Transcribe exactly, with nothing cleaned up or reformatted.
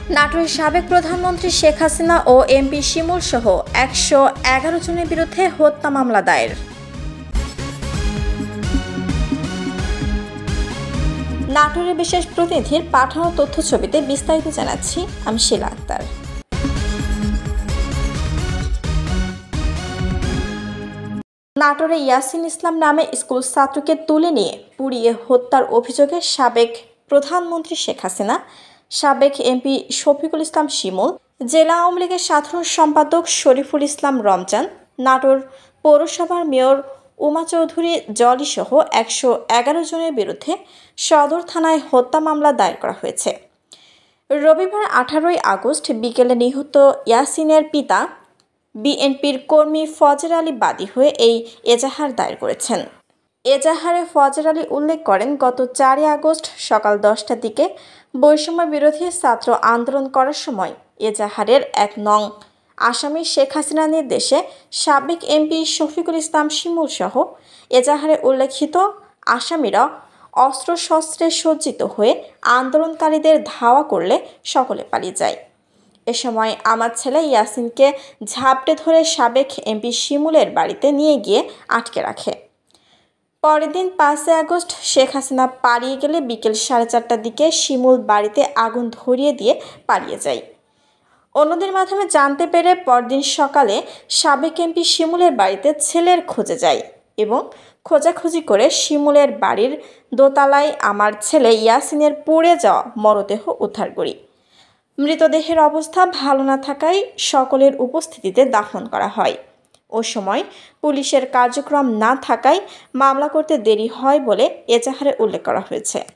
নাটোরের সাবেক প্রধানমন্ত্রী শেখ হাসিনা ও এমপি শিমুল সহ একশো এগারো জনের বিরুদ্ধে হত্যা মামলা দায়ের। নাটোরের বিশেষ প্রতিনিধির পাঠানো তথ্য ছবিতে বিস্তারিত জানাচ্ছি আমি শিলা আক্তার। নাটোরে ইয়াসিন ইসলাম নামে স্কুল ছাত্রকে তুলে নিয়ে পুড়িয়ে হত্যার অভিযোগে সাবেক প্রধানমন্ত্রী শেখ হাসিনা, সাবেক এমপি শফিকুল ইসলাম শিমুল, জেলা আওয়ামী লীগের সাধারণ সম্পাদক শরীফুল ইসলাম রমজান, নাটোর পৌরসভার মেয়র উমা চৌধুরী জলি সহ একশো এগারো জনের বিরুদ্ধে সদর থানায় হত্যা মামলা দায়ের করা হয়েছে। রবিবার আঠারোই আগস্ট বিকেলে নিহত ইয়াসিনের পিতা বিএনপির কর্মী ফজর আলী বাদী হয়ে এই এজাহার দায়ের করেছেন। এজাহারে ফজর আলী উল্লেখ করেন, গত চারই আগস্ট সকাল দশটার দিকে বৈষম্য বিরোধী ছাত্র আন্দোলন করার সময় এজাহারের এক নং আসামি শেখ হাসিনার নির্দেশে সাবেক এমপি শফিকুল ইসলাম শিমুল সহ এজাহারে উল্লেখিত আসামিরা অস্ত্রশস্ত্রে সজ্জিত হয়ে আন্দোলনকারীদের ধাওয়া করলে সকলে পালিয়ে যায়। এ সময় আমার ছেলে ইয়াসিনকে ঝাপটে ধরে সাবেক এমপি শিমুলের বাড়িতে নিয়ে গিয়ে আটকে রাখে। পরের দিন পাঁচই আগস্ট শেখ হাসিনা পালিয়ে গেলে বিকেল সাড়ে চারটার দিকে শিমুল বাড়িতে আগুন ধরিয়ে দিয়ে পালিয়ে যায়। অন্যদের মাধ্যমে জানতে পেরে পরদিন সকালে সাবেক এমপি শিমুলের বাড়িতে ছেলের খোঁজে যায় এবং খোঁজাখুঁজি করে শিমুলের বাড়ির দোতলায় আমার ছেলে ইয়াসিনের পুড়ে যাওয়া মরদেহ উদ্ধার করি। মৃতদেহের অবস্থা ভালো না থাকায় সকলের উপস্থিতিতে দাফন করা হয়। ও সময় পুলিশের কার্যক্রম না থাকায় মামলা করতে দেরি হয় বলে এজাহারে উল্লেখ করা হয়েছে।